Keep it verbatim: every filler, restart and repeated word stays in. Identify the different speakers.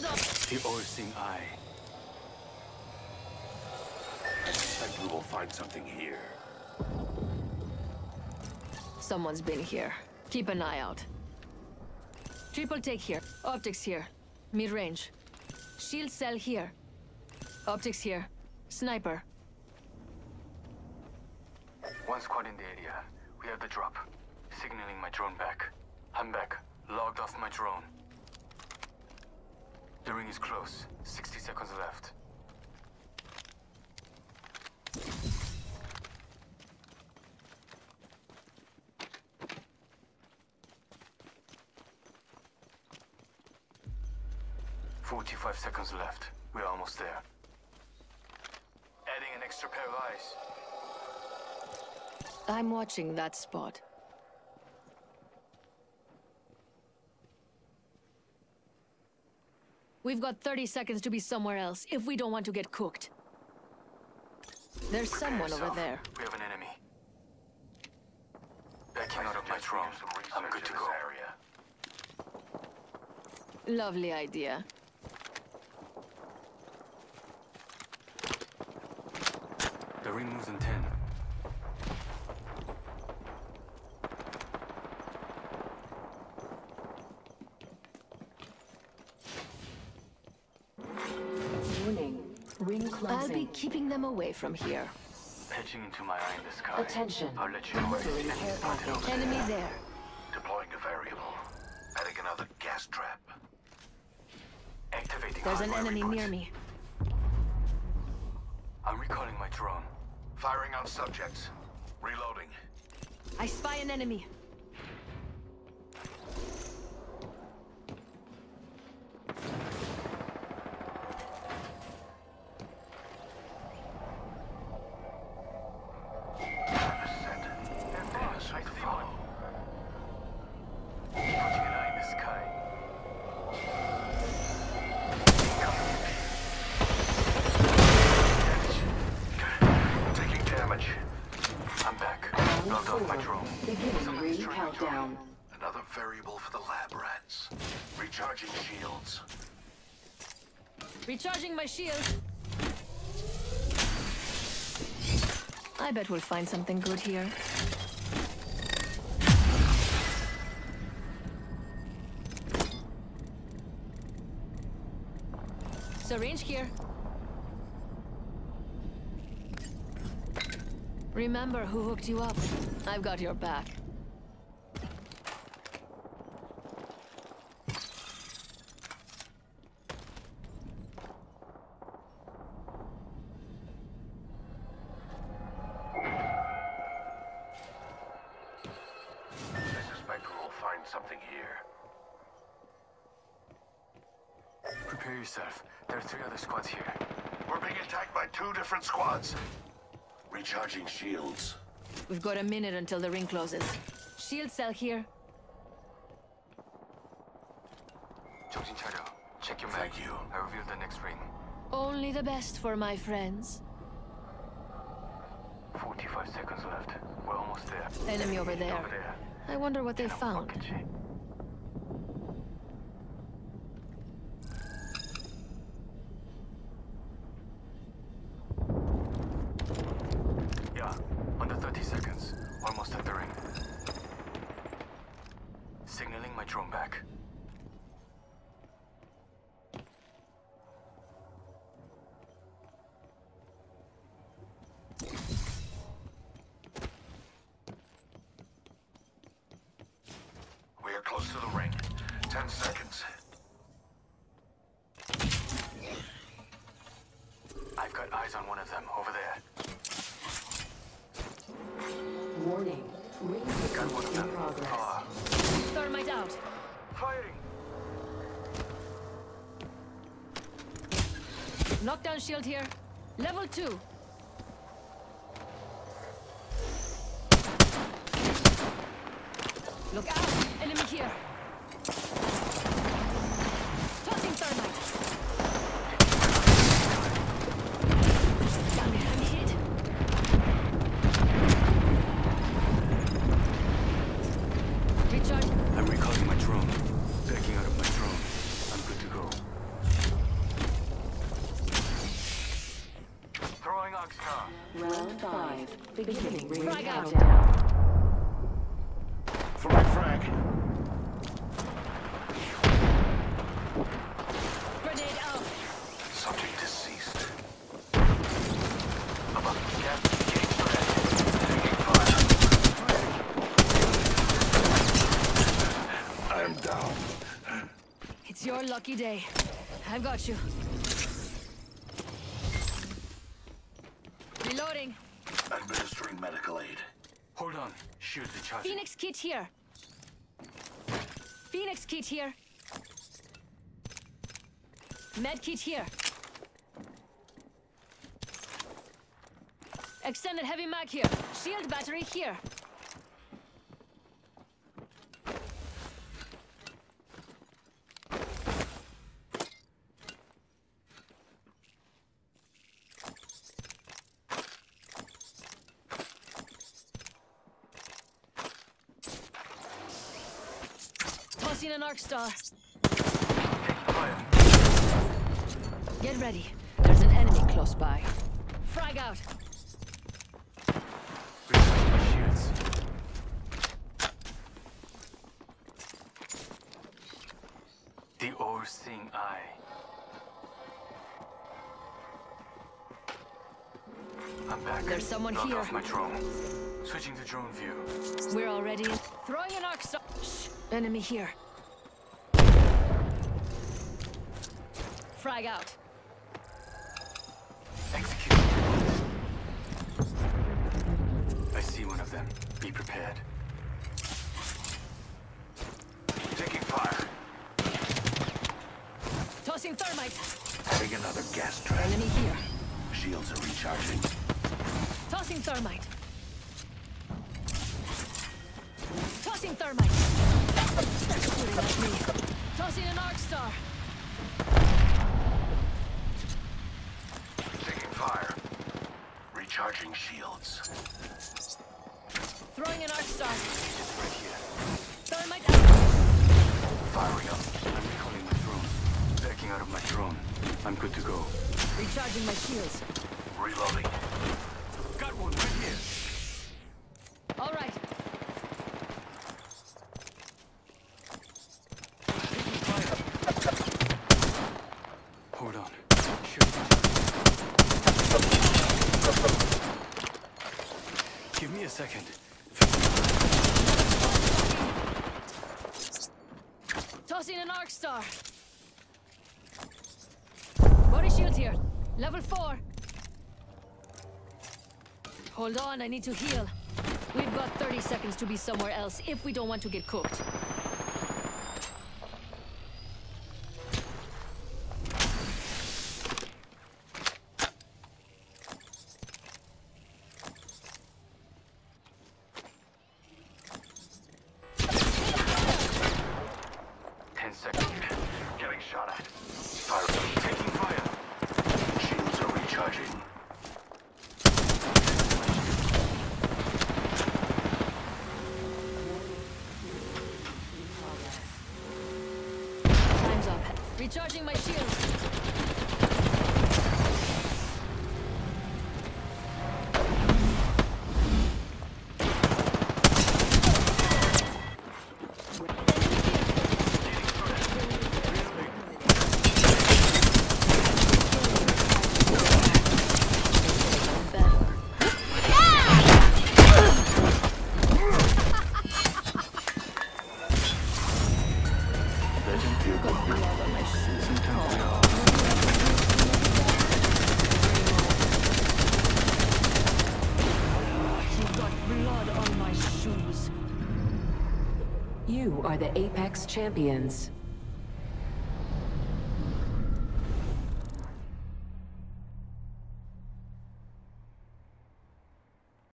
Speaker 1: Hold on.
Speaker 2: The all-seeing eye.
Speaker 3: I suspect we will find something here.
Speaker 1: Someone's been here. Keep an eye out. Triple take here. Optics here. Mid-range. Shield cell here. Optics here. Sniper.
Speaker 2: One squad in the area. We have the drop. Signaling my drone back. I'm back. Logged off my drone. The ring is close. sixty seconds left. forty-five seconds left. We're almost there. Adding an extra pair of eyes.
Speaker 1: I'm watching that spot. We've got thirty seconds to be somewhere else if we don't want to get cooked. There's
Speaker 2: Prepare
Speaker 1: someone
Speaker 2: yourself.
Speaker 1: over there.
Speaker 2: We have an enemy. Backing out of my drone. I'm good to go.
Speaker 1: Lovely idea.
Speaker 2: The ring moves in ten.
Speaker 4: Warning. Ring closing.
Speaker 1: I'll be keeping them away from here.
Speaker 2: Pitching into my eye in the sky.
Speaker 4: Attention.
Speaker 2: I'll let you know if
Speaker 4: Entering
Speaker 2: it's
Speaker 4: care
Speaker 2: spotted
Speaker 4: package.
Speaker 2: over there.
Speaker 1: Enemy there.
Speaker 3: Deploying a variable. Adding another gas trap.
Speaker 2: Activating
Speaker 1: There's an
Speaker 2: hardware
Speaker 1: enemy
Speaker 2: reboot.
Speaker 1: near me.
Speaker 2: I'm recalling my drone.
Speaker 3: Firing on subjects. Reloading.
Speaker 1: I spy an enemy.
Speaker 4: Beginning ring countdown.
Speaker 3: Another variable for the lab rats. Recharging shields.
Speaker 1: Recharging my shield. I bet we'll find something good here. Syringe here. Remember who hooked you up. I've got your back.
Speaker 3: I suspect we will find something here.
Speaker 2: Prepare yourself. There are three other squads here.
Speaker 3: We're being attacked by two different squads. Recharging shields.
Speaker 1: We've got a minute until the ring closes. Shield cell here.
Speaker 2: 정신 차려. Check your mag.
Speaker 3: Thank you.
Speaker 2: I revealed the next ring.
Speaker 1: Only the best for my friends.
Speaker 2: forty-five seconds left. We're almost there.
Speaker 1: Enemy over there.
Speaker 2: Over there.
Speaker 1: I wonder what they found.
Speaker 2: Package. Yeah, under thirty seconds. Almost at the ring. Signaling my drone back.
Speaker 3: We are close to the ring. Ten seconds.
Speaker 2: I've got eyes on one of them over there.
Speaker 4: Warning. Ring
Speaker 2: Got one of
Speaker 4: sequence
Speaker 2: them.
Speaker 4: in progress.
Speaker 2: Far.
Speaker 1: Thermite out.
Speaker 2: Firing!
Speaker 1: Knockdown shield here. Level two. Look out! Enemy here. Tossing thermite. Damn it, I'm hit. Recharge.
Speaker 2: I'm recalling my drone. Backing out of my drone. I'm good to go.
Speaker 4: five. Beginning ring
Speaker 1: Frag out.
Speaker 4: countdown.
Speaker 3: Throwing frag.
Speaker 1: Grenade out.
Speaker 3: Subject deceased.
Speaker 2: Above. Gas. Getting spread.
Speaker 3: Taking fire. I am down.
Speaker 1: It's your lucky day. I've got you. Reloading.
Speaker 3: Administering medical aid.
Speaker 2: Hold on. Shield recharging.
Speaker 1: Phoenix kit here. Phoenix kit here. Med kit here. Extended heavy mag here. Shield battery here. Tossing an arc star.
Speaker 2: Taking fire.
Speaker 1: Get ready. There's an enemy close by. Frag out.
Speaker 2: Recharging my shields. The all-seeing eye. I'm back.
Speaker 1: There's someone
Speaker 2: Log
Speaker 1: here.
Speaker 2: off my drone. Switching to drone view.
Speaker 1: We're already in. Throwing an arc star. Shh. Enemy here. Frag out.
Speaker 2: Execute. I see one of them. Be prepared.
Speaker 3: Taking fire.
Speaker 1: Tossing thermite.
Speaker 3: Having another gas trap.
Speaker 1: Enemy here.
Speaker 3: Shields are recharging.
Speaker 1: Tossing thermite. Tossing thermite. Shooting at me. Tossing an arc star.
Speaker 3: Taking fire. Recharging shields.
Speaker 1: Throwing an arc star.
Speaker 2: Agents right here.
Speaker 1: Thermite out.
Speaker 2: Firing up. I'm recalling my drone. Backing out of my drone. I'm good to go.
Speaker 1: Recharging my shields.
Speaker 3: Reloading.
Speaker 2: Got one right here.
Speaker 1: All right.
Speaker 2: Taking fire. Hold on. Shoot. Give me a second.
Speaker 1: Tossing an arc star. Body shield here. Level four. Hold on, I need to heal. We've got thirty seconds to be somewhere else if we don't want to get cooked.
Speaker 2: Ten seconds.
Speaker 3: Getting shot at. Fire.
Speaker 2: Taking fire.
Speaker 3: Shields are recharging.
Speaker 1: Time's up. Recharging my shield.
Speaker 2: Legend feel good. Sometimes we are.
Speaker 1: You've got blood on my shoes.
Speaker 4: You are the Apex Champions.